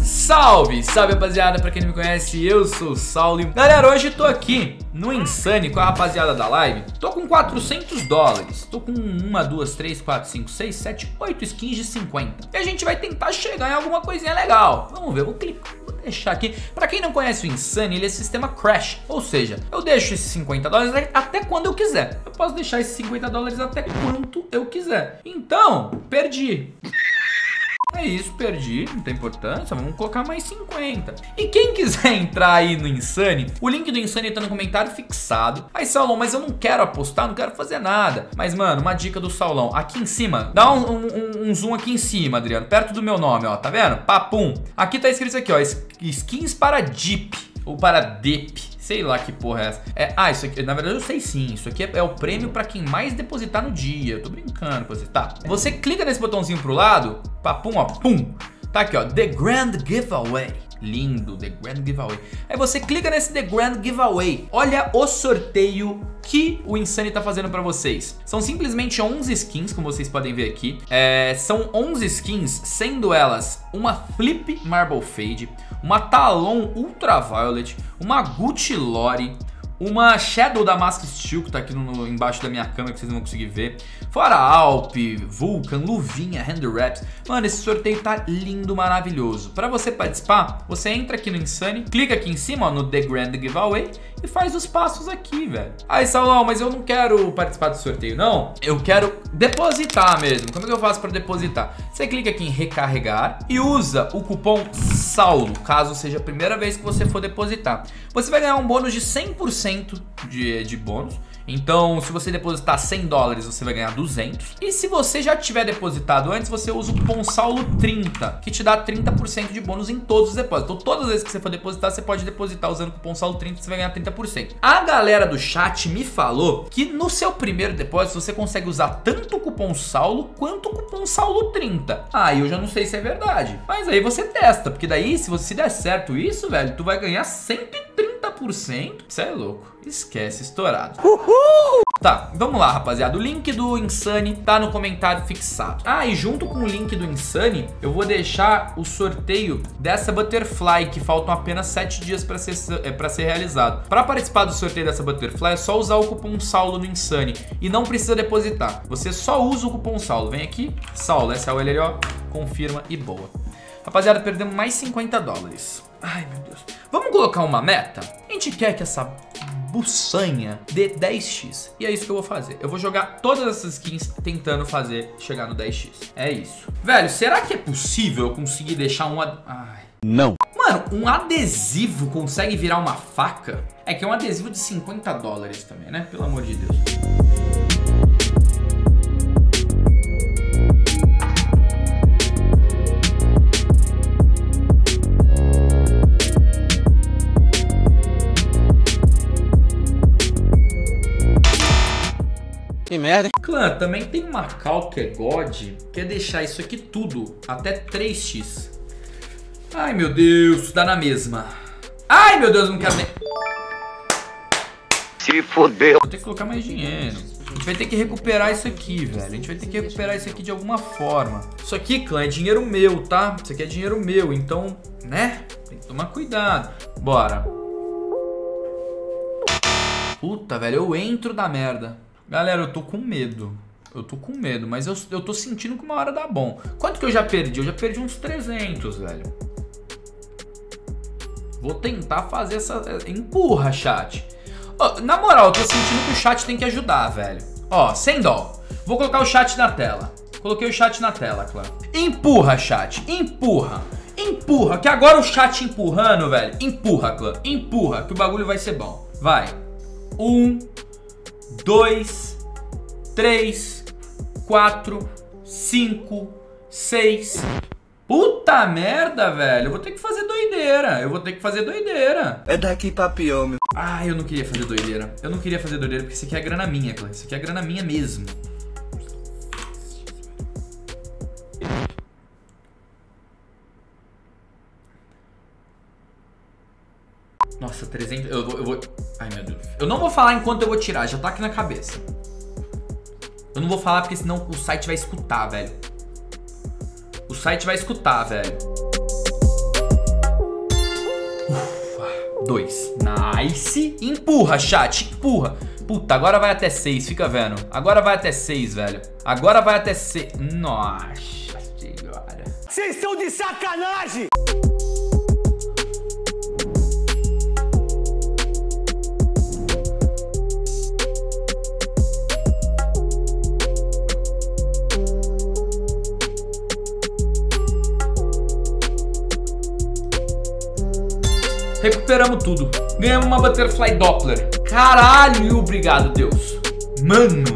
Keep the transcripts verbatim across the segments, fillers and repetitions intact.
Salve, salve rapaziada, pra quem não me conhece, eu sou o Saulo. Galera, hoje tô aqui no Insane com a rapaziada da live. Tô com quatrocentos dólares, tô com uma, duas, três, quatro, cinco, seis, sete, oito skins de cinquenta. E a gente vai tentar chegar em alguma coisinha legal. Vamos ver, vou clicar, vou deixar aqui. Pra quem não conhece o Insane, ele é sistema Crash. Ou seja, eu deixo esses cinquenta dólares até quando eu quiser. Eu posso deixar esses cinquenta dólares até quanto eu quiser. Então, perdi. É isso, perdi, não tem importância, vamos colocar mais cinquenta. E quem quiser entrar aí no Insane, o link do Insane tá no comentário fixado. Aí, Saulão, mas eu não quero apostar, não quero fazer nada. Mas, mano, uma dica do Saulão, aqui em cima, dá um, um, um zoom aqui em cima, Adriano, perto do meu nome, ó, tá vendo? Papum. Aqui tá escrito isso aqui, ó, skins para Deep, ou para Dep. Sei lá que porra é essa. É, ah, isso aqui, na verdade eu sei sim. Isso aqui é, é o prêmio pra quem mais depositar no dia. Eu tô brincando com você, tá? Você clica nesse botãozinho pro lado, papum, ó, pum. Tá aqui, ó, The Grand Giveaway. Lindo, The Grand Giveaway. Aí você clica nesse The Grand Giveaway. Olha o sorteio que o Insane tá fazendo pra vocês. São simplesmente onze skins, como vocês podem ver aqui. É, são onze skins, sendo elas uma Flip Marble Fade, uma Talon Ultraviolet, uma Gucci Lore, uma Shadow Damask Steel, que tá aqui no, embaixo da minha câmera, que vocês não vão conseguir ver. Fora Alp, Vulcan, Luvinha, Hand Wraps. Mano, esse sorteio tá lindo, maravilhoso. Pra você participar, você entra aqui no Insane, clica aqui em cima, ó, no The Grand Giveaway e faz os passos aqui, velho. Aí, Saulão, mas eu não quero participar do sorteio, não. Eu quero depositar mesmo. Como é que eu faço pra depositar? Você clica aqui em recarregar e usa o cupom Saulo, caso seja a primeira vez que você for depositar. Você vai ganhar um bônus de cem por cento de, de bônus. Então, se você depositar cem dólares, você vai ganhar duzentos. E se você já tiver depositado antes, você usa o cupom Saulo trinta, que te dá trinta por cento de bônus em todos os depósitos. Então, todas as vezes que você for depositar, você pode depositar usando o cupom Saulo trinta, você vai ganhar trinta por cento. A galera do chat me falou que no seu primeiro depósito, você consegue usar tanto o cupom Saulo quanto o cupom Saulo trinta. Ah, eu já não sei se é verdade. Mas aí você testa, porque daí, se você se der certo isso, velho, tu vai ganhar cento e trinta por cento. Você é louco. Esquece, estourado. Uhul! Tá, vamos lá, rapaziada. O link do Insane tá no comentário fixado. Ah, e junto com o link do Insane, eu vou deixar o sorteio dessa Butterfly, que faltam apenas sete dias pra ser, é, pra ser realizado. Pra participar do sorteio dessa Butterfly, é só usar o cupom Saulo no Insane. E não precisa depositar. Você só usa o cupom Saulo. Vem aqui, Saulo, S A U L L O, confirma e boa. Rapaziada, perdemos mais cinquenta dólares. Ai, meu Deus. Vamos colocar uma meta? A gente quer que essa buçanha dê dez x. E é isso que eu vou fazer. Eu vou jogar todas essas skins tentando fazer chegar no dez x. É isso. Velho, será que é possível eu conseguir deixar um... Ad... Ai. Não. Mano, um adesivo consegue virar uma faca? É que é um adesivo de cinquenta dólares também, né? Pelo amor de Deus. Que merda, hein? Clã, também tem uma cal que é God, que é deixar isso aqui tudo até três x. Ai, meu Deus, dá na mesma. Ai, meu Deus, não quero nem... Se fodeu. Vou ter que colocar mais dinheiro. A gente vai ter que recuperar isso aqui, velho. A gente vai ter que recuperar isso aqui de alguma forma. Isso aqui, clã, é dinheiro meu, tá? Isso aqui é dinheiro meu, então, né? Tem que tomar cuidado. Bora. Puta, velho, eu entro da merda. Galera, eu tô com medo. Eu tô com medo, mas eu, eu tô sentindo que uma hora dá bom. Quanto que eu já perdi? Eu já perdi uns trezentos, velho. Vou tentar fazer essa... Empurra, chat. Oh, na moral, eu tô sentindo que o chat tem que ajudar, velho. Ó, sem dó. Vou colocar o chat na tela. Coloquei o chat na tela, claro. Empurra, chat. Empurra. Empurra. Que agora o chat empurrando, velho. Empurra, clã. Empurra, que o bagulho vai ser bom. Vai. Um... dois, três, quatro, cinco, seis. Puta merda, velho. Eu vou ter que fazer doideira. Eu vou ter que fazer doideira. É daqui pra pior, meu. Ah, eu não queria fazer doideira. Eu não queria fazer doideira porque isso aqui é grana minha, Clã. Isso aqui é grana minha mesmo. Nossa, trezentos... Eu vou, eu vou... Ai, meu Deus. Eu não vou falar enquanto eu vou tirar. Já tá aqui na cabeça. Eu não vou falar porque senão o site vai escutar, velho. O site vai escutar, velho. dois. Nice. Empurra, chat, empurra. Puta, agora vai até seis, fica vendo. Agora vai até seis, velho. Agora vai até seis. Nossa senhora. Vocês estão de sacanagem! Recuperamos tudo. Ganhamos uma Butterfly Doppler. Caralho, obrigado, Deus. Mano.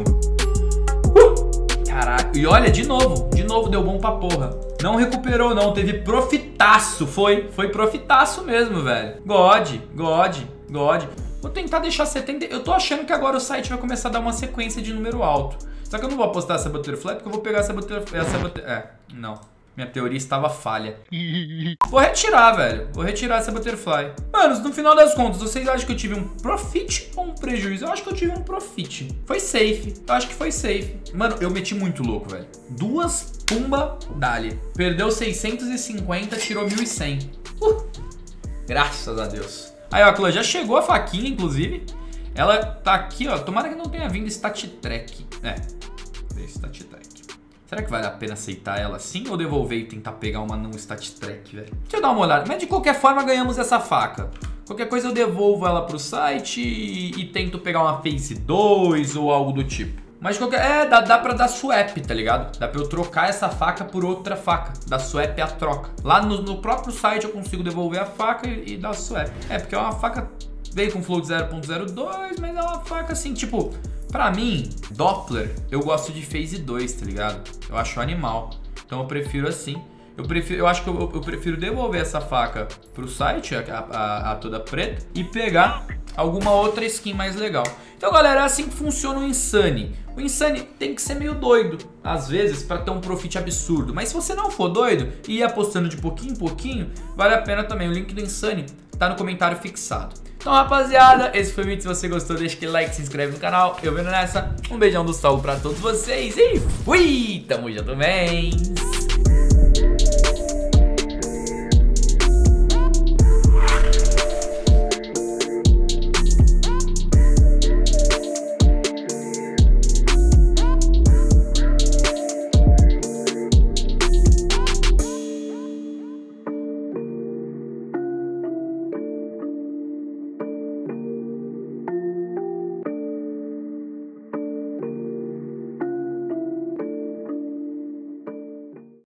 Uh, caralho. E olha, de novo. De novo, deu bom pra porra. Não recuperou, não. Teve profitaço. Foi. Foi profitaço mesmo, velho. God, God, God. Vou tentar deixar setenta. Eu tô achando que agora o site vai começar a dar uma sequência de número alto. Só que eu não vou apostar essa Butterfly, porque eu vou pegar essa Butterfly. Essa butter... É, não. Minha teoria estava falha. Vou retirar, velho. Vou retirar essa Butterfly. Manos, no final das contas, vocês acham que eu tive um profit ou um prejuízo? Eu acho que eu tive um profit. Foi safe. Eu acho que foi safe. Mano, eu meti muito louco, velho. Duas pumba dali. Perdeu seiscentos e cinquenta, tirou mil e cem. Uh, graças a Deus. Aí, ó, a Clã já chegou a faquinha, inclusive. Ela tá aqui, ó. Tomara que não tenha vindo Stat Track. É, Stat Track. Será que vale a pena aceitar ela assim ou devolver e tentar pegar uma não Stat Track, velho? Deixa eu dar uma olhada. Mas de qualquer forma ganhamos essa faca. Qualquer coisa eu devolvo ela pro site e, e tento pegar uma Phase dois ou algo do tipo. Mas de qualquer... É, dá, dá pra dar swap, tá ligado? Dá pra eu trocar essa faca por outra faca. Dar swap é a troca. Lá no, no próprio site eu consigo devolver a faca e, e dar swap. É, porque é uma faca... Veio com float zero ponto zero dois, mas é uma faca assim, tipo... Pra mim, Doppler, eu gosto de Phase dois, tá ligado? Eu acho animal. Então eu prefiro assim. Eu, prefiro, eu acho que eu, eu prefiro devolver essa faca pro site, a, a, a toda preta, e pegar alguma outra skin mais legal. Então, galera, é assim que funciona o Insane. O Insane tem que ser meio doido, às vezes, pra ter um profit absurdo. Mas se você não for doido e ir apostando de pouquinho em pouquinho, vale a pena também. O link do Insane tá no comentário fixado. Então, rapaziada, esse foi o vídeo. Se você gostou, deixa aquele like, se inscreve no canal. Eu vendo nessa. Um beijão do sol pra todos vocês e fui! Tamo junto, bem!